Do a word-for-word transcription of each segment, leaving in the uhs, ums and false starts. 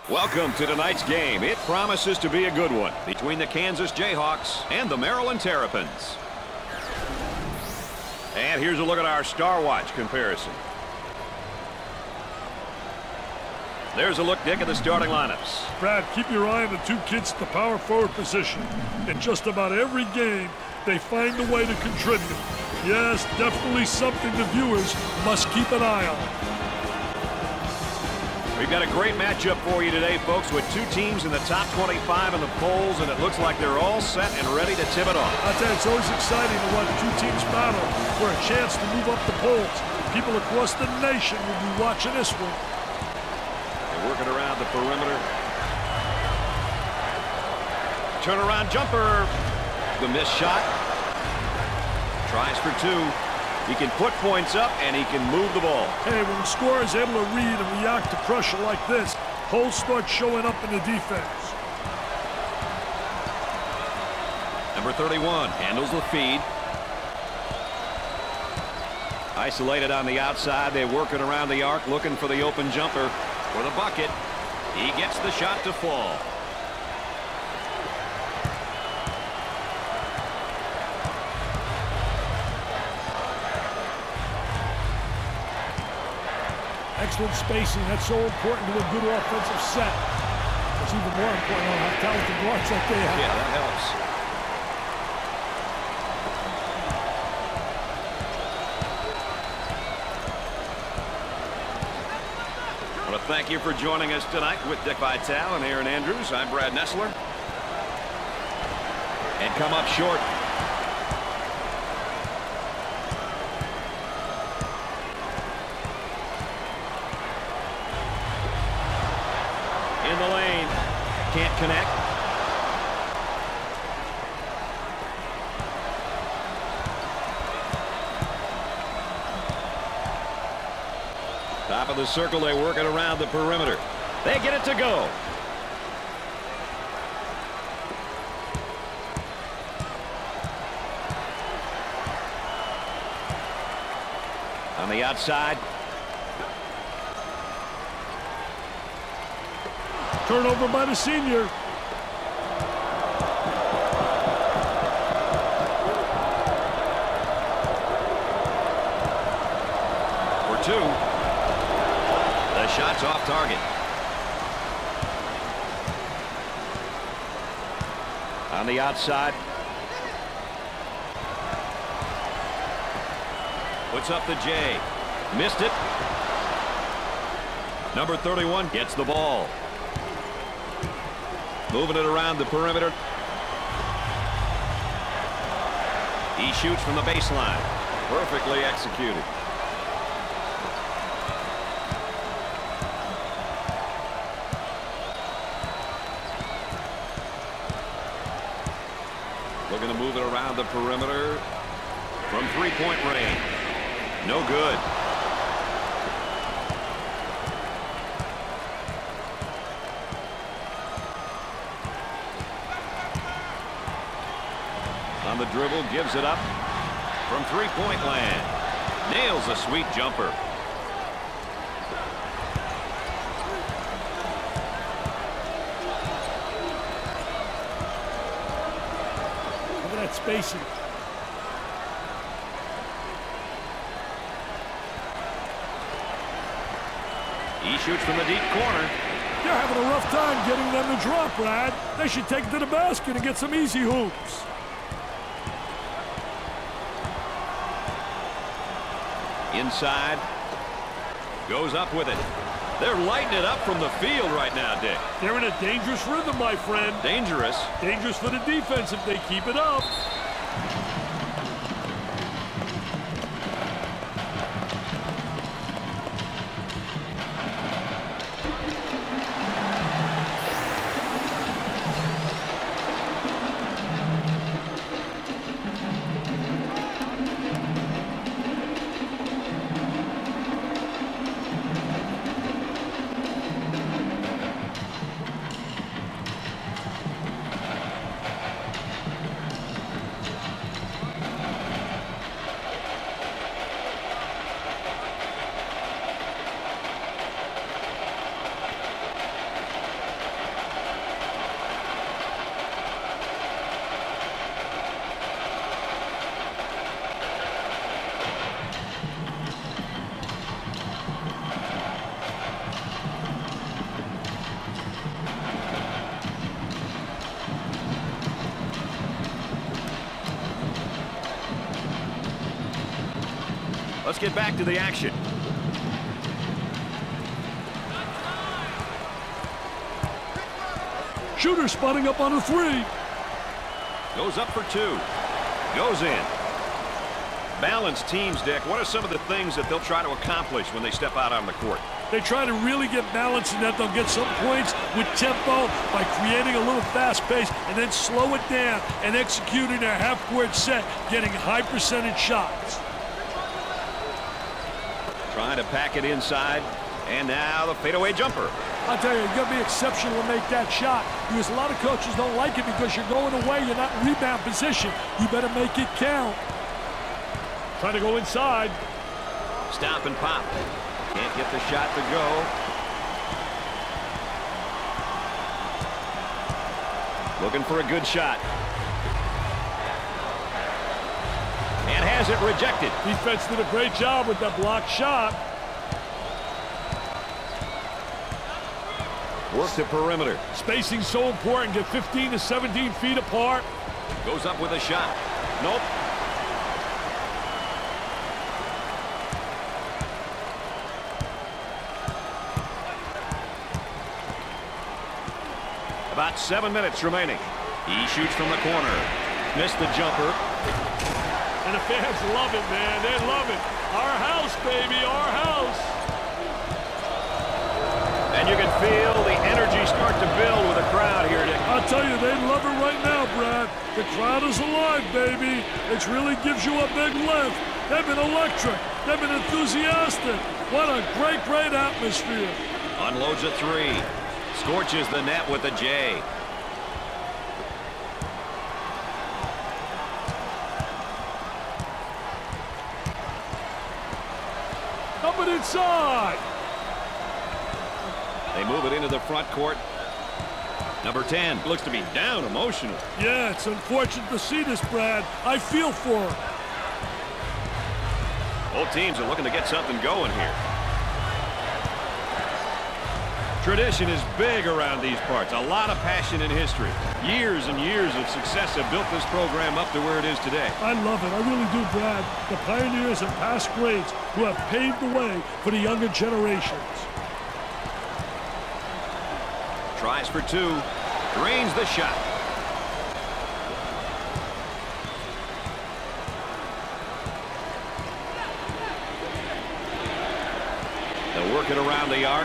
Welcome to tonight's game. It promises to be a good one between the Kansas Jayhawks and the Maryland Terrapins. And here's a look at our Star Watch comparison. There's a look, Dick, at the starting lineups. Brad, keep your eye on the two kids at the power forward position. In just about every game, they find a way to contribute. Yes, definitely something the viewers must keep an eye on. We've got a great matchup for you today, folks, with two teams in the top twenty-five in the polls, and it looks like they're all set and ready to tip it off. I tell you, it's always exciting to watch two teams battle for a chance to move up the polls. People across the nation will be watching this one. They're working around the perimeter. Turnaround jumper. The missed shot. Tries for two. He can put points up, and he can move the ball. Hey, when the scorer is able to read and react to pressure like this, holes start showing up in the defense. Number thirty-one handles the feed. Isolated on the outside. They're working around the arc, looking for the open jumper for the bucket. He gets the shot to fall. Excellent spacing. That's so important to a good offensive set. It's even more important on how talented guards like they have. Yeah, that helps. I want to thank you for joining us tonight with Dick Vitale and Aaron Andrews. I'm Brad Nessler. And come up short. In the lane. Can't connect. Top of the circle, they work it around the perimeter. They get it to go. On the outside. Turnover by the senior. For two. The shot's off target. On the outside. Puts up the J. Missed it. Number thirty-one gets the ball. Moving it around the perimeter. He shoots from the baseline. Perfectly executed. Looking to move it around the perimeter from three-point range. No good. On the dribble, gives it up from three-point land. Nails a sweet jumper. Look at that spacing. He shoots from the deep corner. They're having a rough time getting them to drop, Brad. They should take it to the basket and get some easy hoops. Inside. Goes up with it. They're lighting it up from the field right now, Dick. They're in a dangerous rhythm, my friend. Dangerous. Dangerous for the defense if they keep it up. Let's get back to the action. Shooter spotting up on a three. Goes up for two. Goes in. Balanced teams, Dick. What are some of the things that they'll try to accomplish when they step out on the court? They try to really get balanced in that they'll get some points with tempo by creating a little fast pace and then slow it down and executing their half-court set, getting high percentage shots. Trying to pack it inside, and now the fadeaway jumper. I'll tell you, you've got to be exceptional to make that shot because a lot of coaches don't like it because you're going away, you're not in rebound position. You better make it count. Trying to go inside. Stop and pop. Can't get the shot to go. Looking for a good shot. And has it rejected. Defense did a great job with that blocked shot. Work the perimeter. Spacing so important. Get fifteen to seventeen feet apart. Goes up with a shot. Nope. About seven minutes remaining. He shoots from the corner. Missed the jumper. And the fans love it, man. They love it. Our house, baby, our house. And you can feel the energy start to build with the crowd here, Dick. I'll tell you, they love it right now, Brad. The crowd is alive, baby. It really gives you a big lift. They've been electric. They've been enthusiastic. What a great, great atmosphere. Unloads a three. Scorches the net with a J. Up and inside. They move it into the front court. Number ten looks to be down emotional. Yeah, it's unfortunate to see this, Brad. I feel for him. Both teams are looking to get something going here. Tradition is big around these parts. A lot of passion and history. Years and years of success have built this program up to where it is today. I love it. I really do, Brad. The pioneers and past greats who have paved the way for the younger generations. Tries for two. Drains the shot. They'll work it around the arc.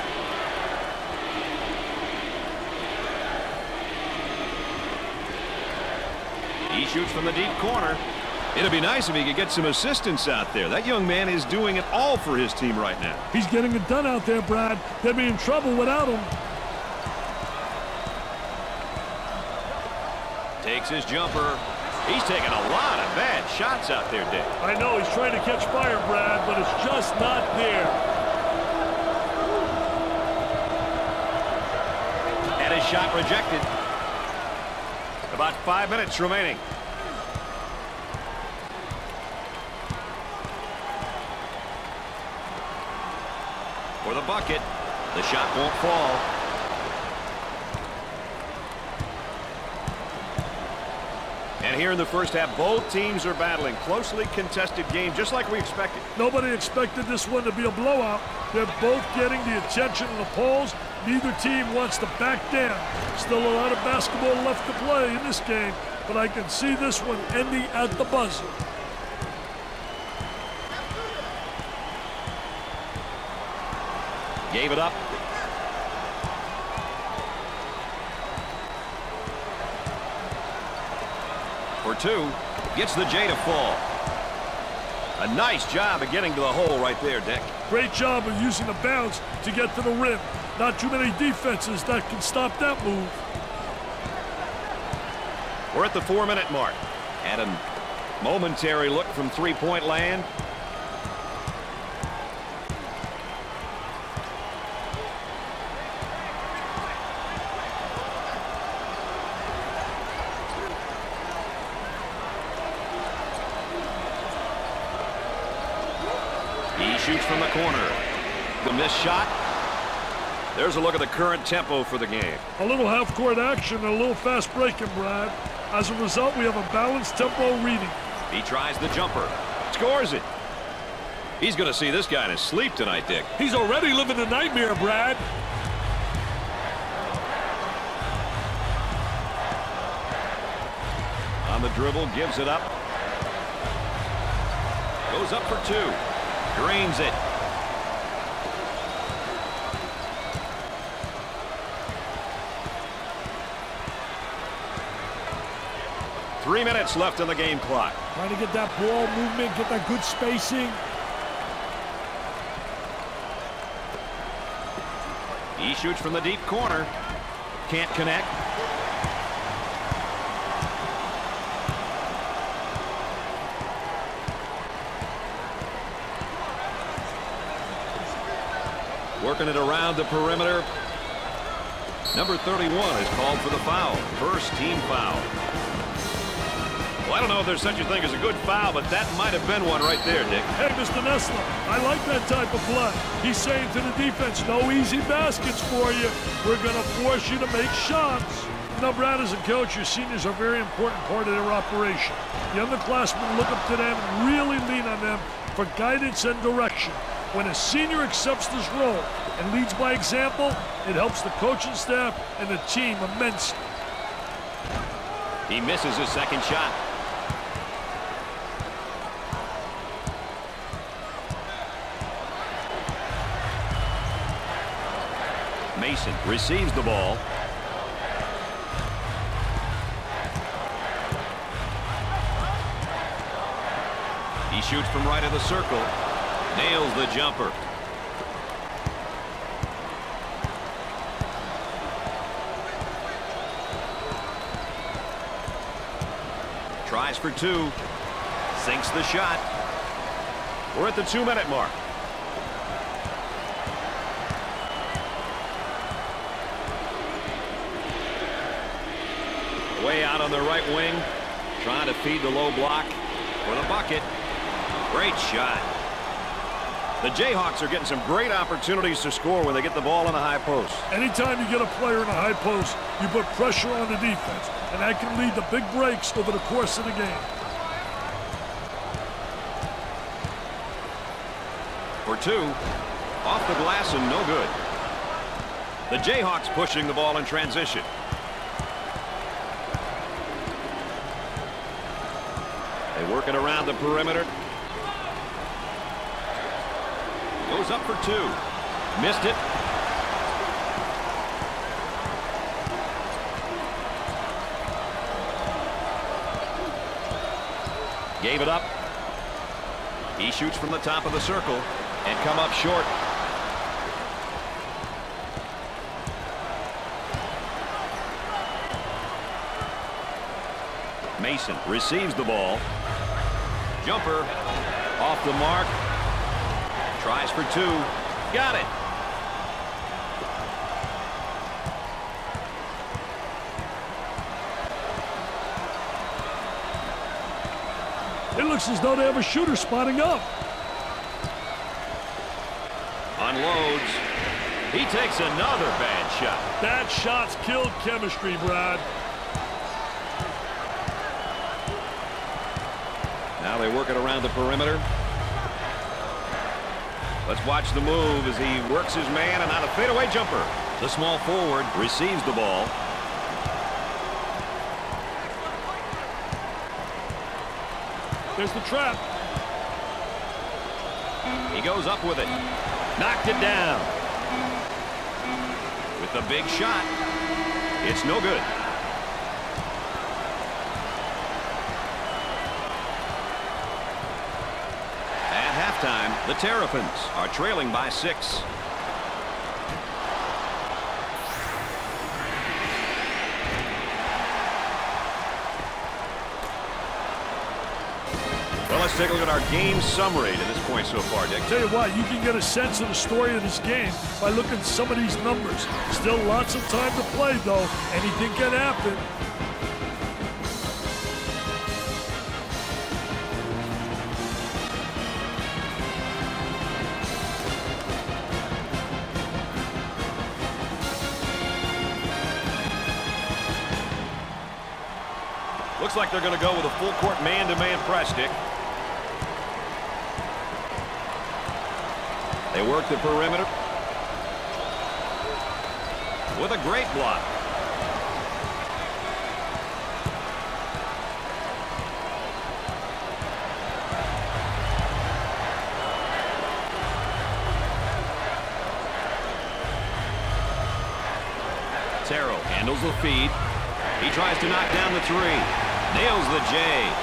He shoots from the deep corner. It'd be nice if he could get some assistance out there. That young man is doing it all for his team right now. He's getting it done out there, Brad. They'd be in trouble without him. Takes his jumper. He's taking a lot of bad shots out there, Dick. I know he's trying to catch fire, Brad, but it's just not there. And his shot rejected. About five minutes remaining. For the bucket. The shot won't fall. And here in the first half, both teams are battling. Closely contested game, just like we expected. Nobody expected this one to be a blowout. They're both getting the attention of the polls. Neither team wants to back down. Still a lot of basketball left to play in this game, but I can see this one ending at the buzzer. Gave it up. For two. Gets the J to fall. A nice job of getting to the hole right there, Dick. Great job of using the bounce to get to the rim. Not too many defenses that can stop that move. We're at the four-minute mark. And a momentary look from three-point land. He shoots from the corner. The missed shot. There's a look at the current tempo for the game. A little half-court action and a little fast breaking, Brad. As a result, we have a balanced tempo reading. He tries the jumper. Scores it. He's going to see this guy in his sleep tonight, Dick. He's already living the nightmare, Brad. On the dribble, gives it up. Goes up for two. Drains it. Three minutes left in the game clock. Trying to get that ball movement, get that good spacing. He shoots from the deep corner. Can't connect. Working it around the perimeter. Number thirty-one is called for the foul. First team foul. Well, I don't know if there's such a thing as a good foul, but that might have been one right there, Dick. Hey, Mister Nessler, I like that type of play. He's saying to the defense, no easy baskets for you. We're going to force you to make shots. You know, Brad, as a coach, your seniors are a very important part of their operation. The underclassmen look up to them and really lean on them for guidance and direction. When a senior accepts this role and leads by example, it helps the coaching staff and the team immensely. He misses his second shot. Mason receives the ball. He shoots from right of the circle. Nails the jumper. Tries for two. Sinks the shot. We're at the two-minute mark. Way out on the right wing. Trying to feed the low block for the bucket. Great shot. The Jayhawks are getting some great opportunities to score when they get the ball in the high post. Anytime you get a player in a high post, you put pressure on the defense, and that can lead to big breaks over the course of the game. For two, off the glass and no good. The Jayhawks pushing the ball in transition. They work it around the perimeter. Goes up for two. Missed it. Gave it up. He shoots from the top of the circle and come up short. Mason receives the ball. Jumper off the mark. Tries for two. Got it. It looks as though they have a shooter spotting up. Unloads. He takes another bad shot. Bad shots killed chemistry, Brad. Now they work it around the perimeter. Let's watch the move as he works his man and on a fadeaway jumper. The small forward receives the ball. There's the trap. He goes up with it. Knocked it down. With the big shot. It's no good. Time, the Terrapins are trailing by six. Well, let's take a look at our game summary to this point so far, Dick. Tell you what, you can get a sense of the story of this game by looking at some of these numbers. Still lots of time to play, though. Anything can happen. Looks like they're going to go with a full court man-to-man press, Dick. They work the perimeter with a great block. Terrell handles the feed. He tries to knock down the three. Nails the J.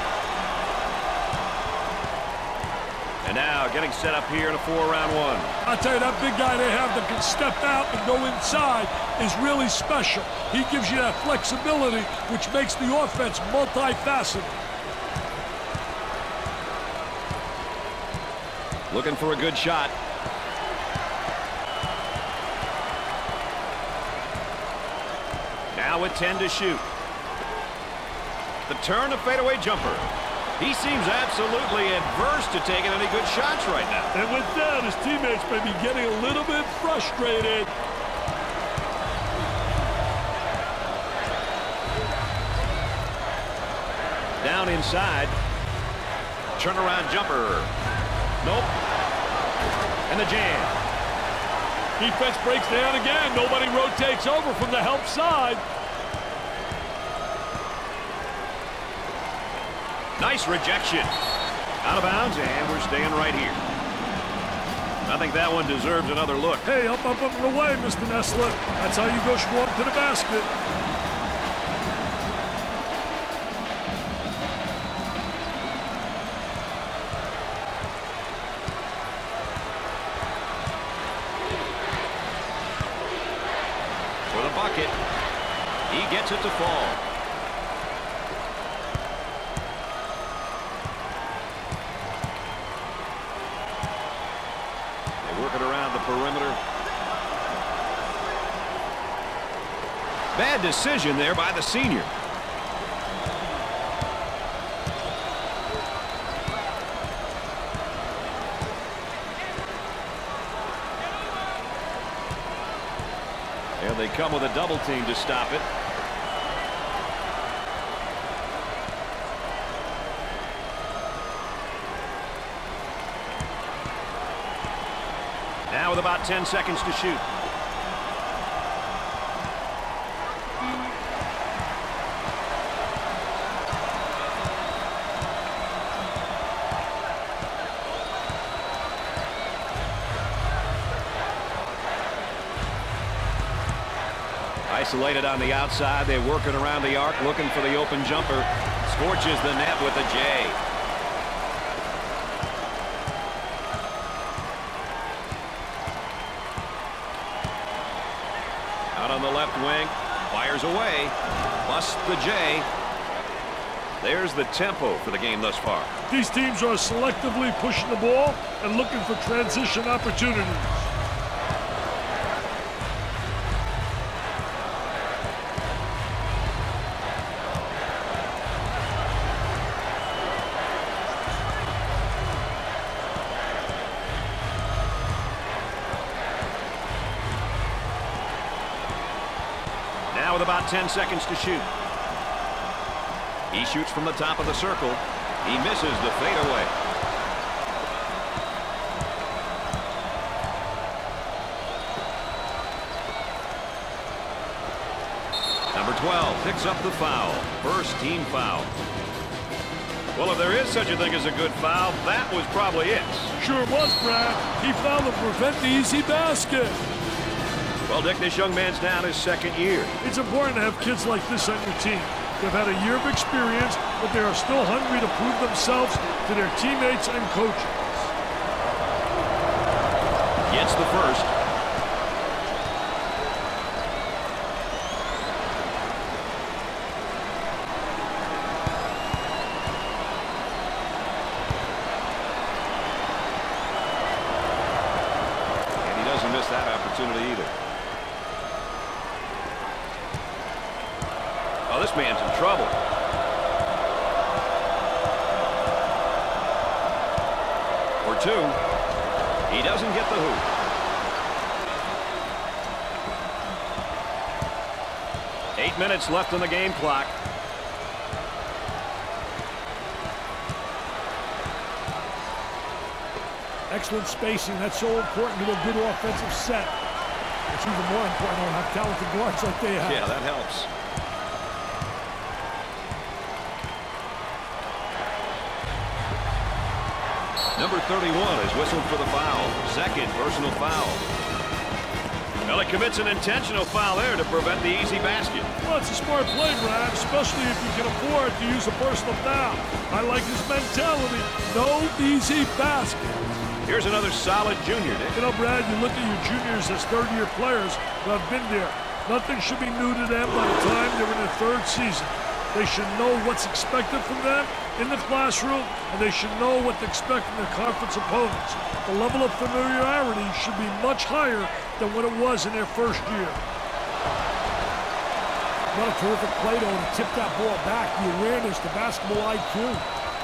And now getting set up here in a four-round one. I'll tell you, that big guy they have that can step out and go inside is really special. He gives you that flexibility, which makes the offense multifaceted. Looking for a good shot. Now with ten to shoot. The turn to fadeaway jumper. He seems absolutely adverse to taking any good shots right now. And with that, his teammates may be getting a little bit frustrated. Down inside. Turnaround jumper. Nope. And the jam. Defense breaks down again. Nobody rotates over from the help side. Nice rejection. Out of bounds, and we're staying right here. I think that one deserves another look. Hey, up, up, up, and away, Mister Nessler. That's how you go strong to the basket. For the bucket. He gets it to fall. Working around the perimeter. Bad decision there by the senior. There they come with a double team to stop it. Now with about ten seconds to shoot. Isolated on the outside. They're working around the arc, looking for the open jumper. Scorches the net with a J. Out on the left wing, fires away, busts the J. There's the tempo for the game thus far. These teams are selectively pushing the ball and looking for transition opportunities. Now with about ten seconds to shoot. He shoots from the top of the circle. He misses the fadeaway. Number twelve picks up the foul. First team foul. Well, if there is such a thing as a good foul, that was probably it. Sure was, Brad. He fouled to prevent the easy basket. Well, Dick, this young man's down his second year. It's important to have kids like this on your team. They've had a year of experience, but they are still hungry to prove themselves to their teammates and coaches. Gets the first. And he doesn't miss that opportunity either. Oh, this man's in trouble. For two. He doesn't get the hoop. Eight minutes left on the game clock. excellent spacing. That's so important to a good offensive set. It's even more important to have talented guards like they have. Yeah, that helps. Number thirty-one is whistled for the foul. Second personal foul. Well, he commits an intentional foul there to prevent the easy basket. Well, it's a smart play, Brad, especially if you can afford to use a personal foul. I like his mentality. No easy basket. Here's another solid junior, Dick. You know, Brad, you look at your juniors as third-year players who have been there. Nothing should be new to them by the time they're in their third season. They should know what's expected from them in the classroom, and they should know what to expect from their conference opponents. The level of familiarity should be much higher than what it was in their first year. What a terrific play, though, to tip that ball back. The awareness, the basketball I Q.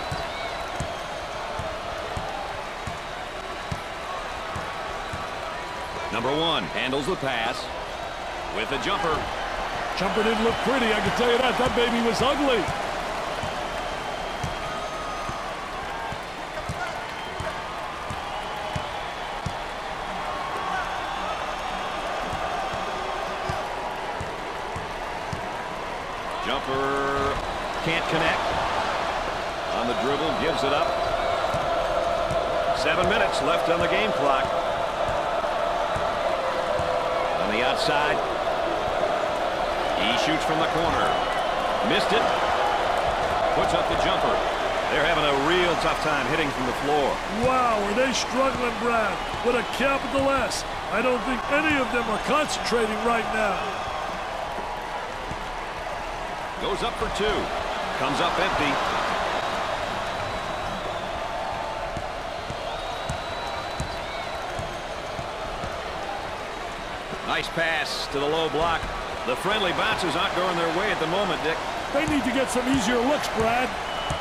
Number one handles the pass with a jumper. Jumper didn't look pretty, I can tell you that. That baby was ugly. Jumper can't connect. On the dribble, gives it up. Seven minutes left on the game clock. On the outside. He shoots from the corner. Missed it. Puts up the jumper. They're having a real tough time hitting from the floor. Wow, are they struggling, Brad? With a capital S. I don't think any of them are concentrating right now. Goes up for two. Comes up empty. Nice pass to the low block. The friendly bounces aren't going their way at the moment, Dick. They need to get some easier looks, Brad.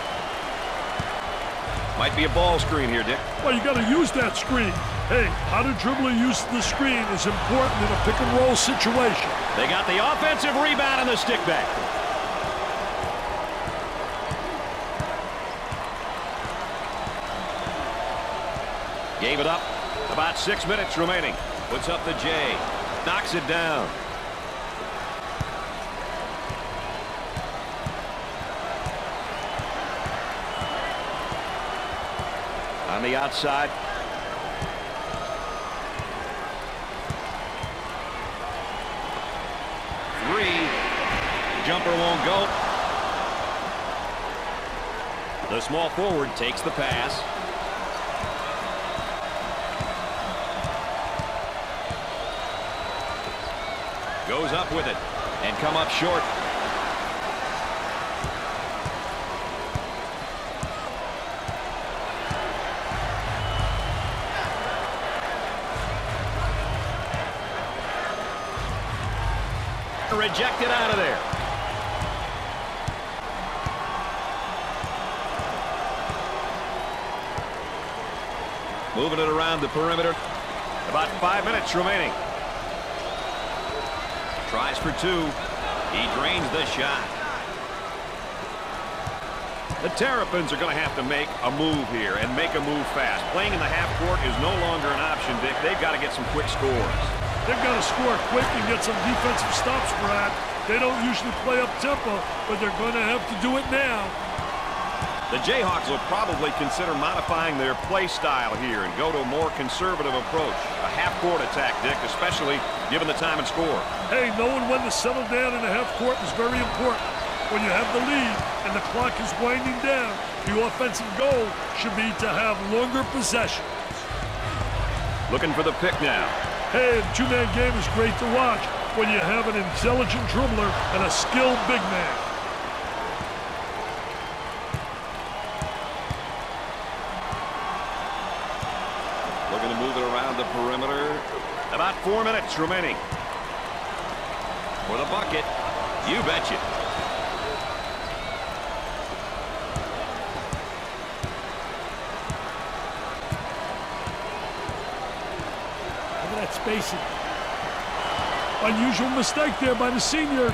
Might be a ball screen here, Dick. Well, you got to use that screen. Hey, how to dribble use the screen is important in a pick and roll situation. They got the offensive rebound and the stick back. Gave it up. About six minutes remaining. Puts up the J. Knocks it down. On the outside. Three. Jumper won't go. The small forward takes the pass. Goes up with it and come up short. Rejected out of there. Moving it around the perimeter. About five minutes remaining. Tries for two. He drains the shot. The Terrapins are going to have to make a move here and make a move fast. Playing in the half court is no longer an option, Dick. They've got to get some quick scores. They've got to score quick and get some defensive stops, Brad. They don't usually play up tempo, but they're going to have to do it now. The Jayhawks will probably consider modifying their play style here and go to a more conservative approach. A half-court attack, Dick, especially given the time and score. Hey, knowing when to settle down in the half-court is very important. When you have the lead and the clock is winding down, the offensive goal should be to have longer possessions. Looking for the pick now. Hey, the two-man game is great to watch when you have an intelligent dribbler and a skilled big man. Looking to move it around the perimeter. About four minutes remaining. For the bucket, you betcha. Look at that spacing. Unusual mistake there by the senior.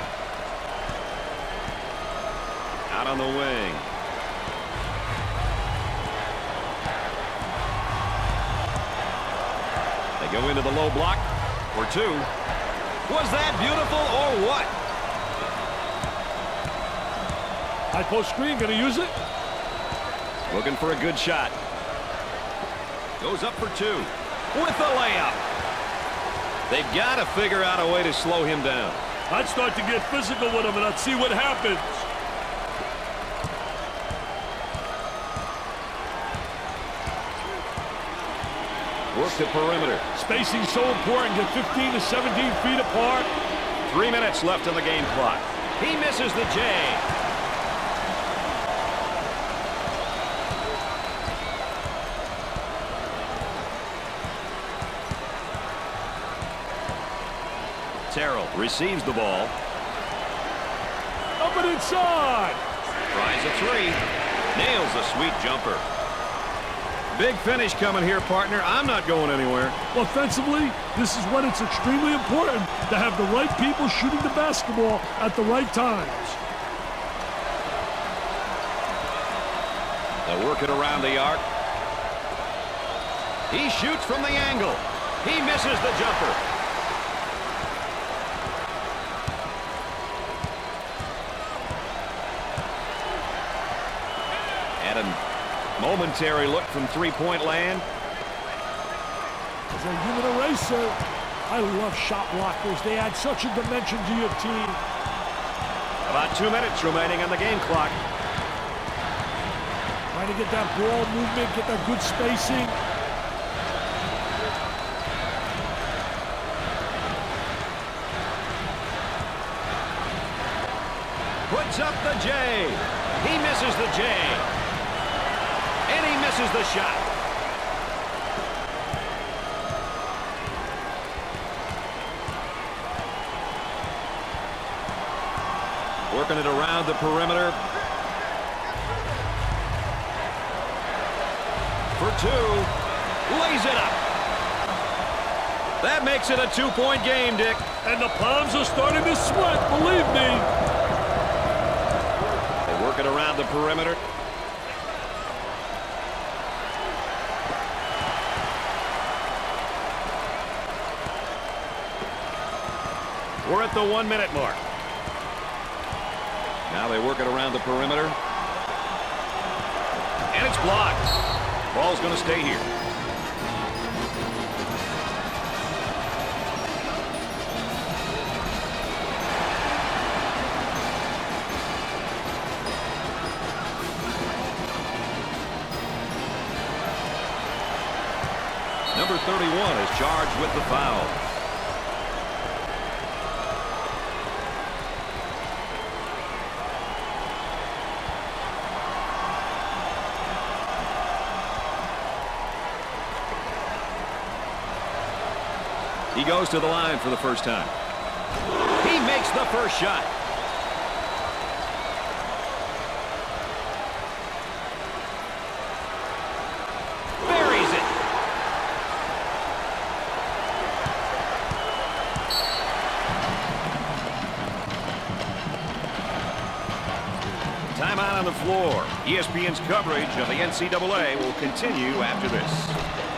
Out on the wing. They go into the low block for two. Was that beautiful or what? High post screen, going to use it. Looking for a good shot. Goes up for two with the layup. They've got to figure out a way to slow him down. I'd start to get physical with him, and I'd see what happens. Work the perimeter. Spacing so important. Get fifteen to seventeen feet apart. Three minutes left on the game clock. He misses the J. Terrell receives the ball. Up and inside. Tries a three. Nails a sweet jumper. Big finish coming here, partner. I'm not going anywhere. Offensively, this is when it's extremely important to have the right people shooting the basketball at the right times. They'll work it around the arc. He shoots from the angle. He misses the jumper. And a momentary look from three-point land. As a human eraser, I love shot blockers. They add such a dimension to your team. About two minutes remaining on the game clock. Trying to get that ball movement, get that good spacing. Puts up the J. He misses the J. And he misses the shot. Working it around the perimeter. For two. Lays it up. That makes it a two-point game, Dick. And the palms are starting to sweat, believe me. They work it around the perimeter. We're at the one-minute mark. Now they work it around the perimeter. And it's blocked. Ball's going to stay here. Number thirty-one is charged with the foul. He goes to the line for the first time. He makes the first shot. Buries it. Timeout on the floor. E S P N's coverage of the N C double A will continue after this.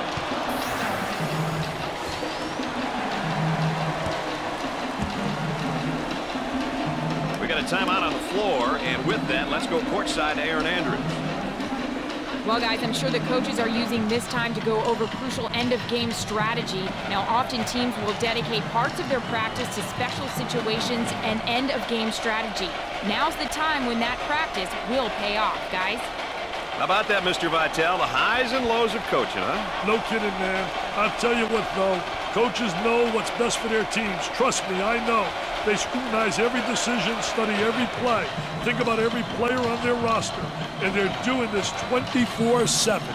Timeout on the floor, and with that, let's go courtside to Aaron Andrews. Well, guys, I'm sure the coaches are using this time to go over crucial end-of-game strategy. Now, often teams will dedicate parts of their practice to special situations and end-of-game strategy. Now's the time when that practice will pay off, guys. How about that, Mister Vitale? The highs and lows of coaching, huh? No kidding, man. I'll tell you what, though. Coaches know what's best for their teams. Trust me, I know. They scrutinize every decision, study every play, think about every player on their roster, and they're doing this twenty-four seven.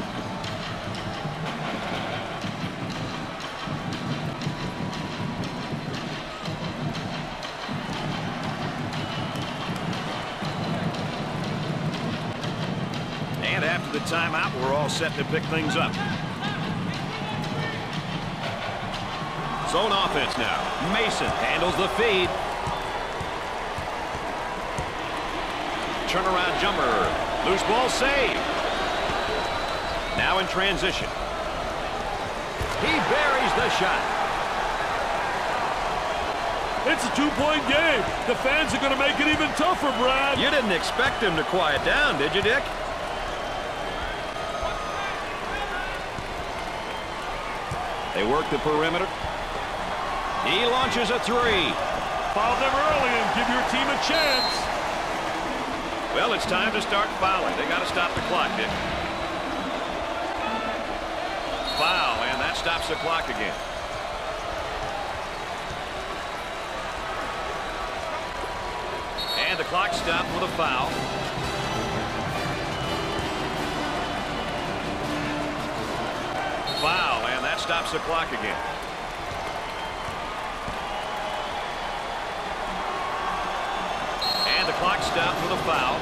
And after the timeout, we're all set to pick things up. Zone offense now. Mason handles the feed. Turnaround jumper. Loose ball saved. Now in transition. He buries launches the shot. It's a two-point game. The fans are going to make it even tougher, Brad. You didn't expect him to quiet down, did you, Dick? They work the perimeter. He launches a three. Foul them early and give your team a chance. Well, it's time to start fouling. They got to stop the clock, Dick. Foul, and that stops the clock again. And the clock stopped with a foul. Foul, and that stops the clock again. And the clock stopped with a foul.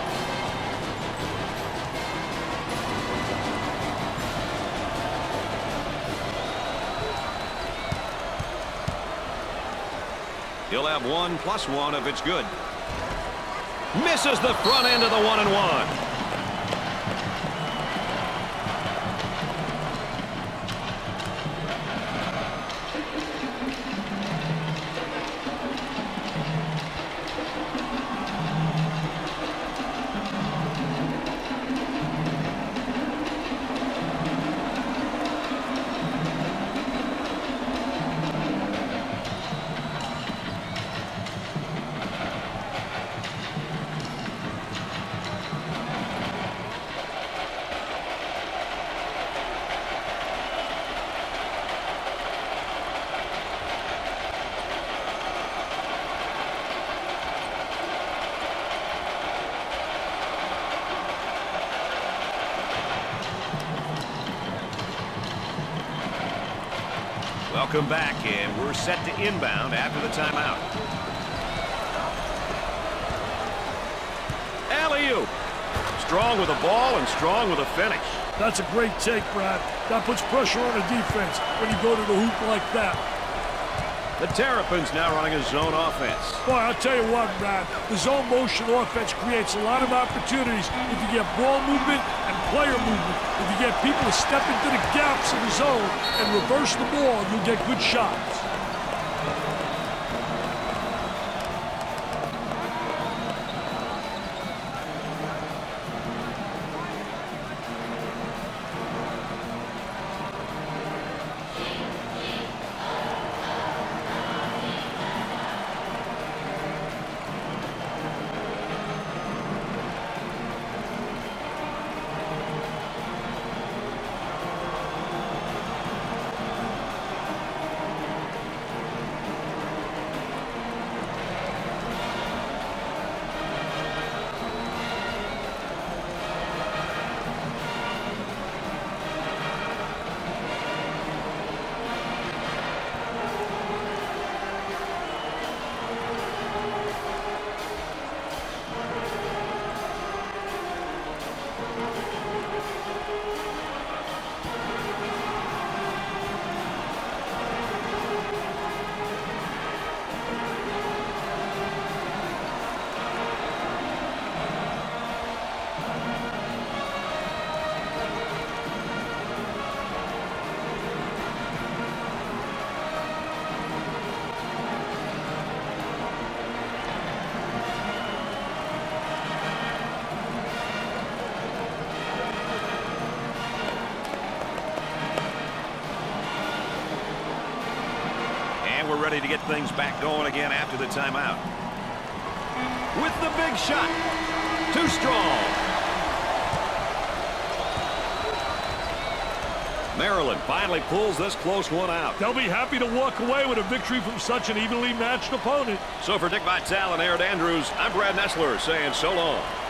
He'll have one plus one if it's good. Misses the front end of the one and one. Welcome back, and we're set to inbound after the timeout. Alley-oop. Strong with the ball and strong with a finish. That's a great take, Brad. That puts pressure on the defense when you go to the hoop like that. The Terrapins now running a zone offense. Boy, I'll tell you what, Brad. The zone motion offense creates a lot of opportunities if you get ball movement and player movement. If you get people to step into the gaps in the zone and reverse the ball, you'll get good shots. We're ready to get things back going again after the timeout. With the big shot. Too strong. Maryland finally pulls this close one out. They'll be happy to walk away with a victory from such an evenly matched opponent. So for Dick Vitale and Aaron Andrews, I'm Brad Nessler saying so long.